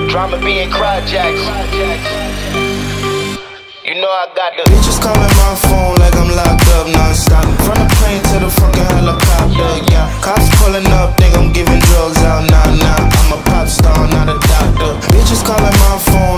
Drama being cryojacks. You know I got the bitches calling my phone like I'm locked up non-stop. From the plane to the fucking helicopter, yeah. Cops pulling up, think I'm giving drugs out, nah. I'm a pop star, not a doctor. Bitches calling my phone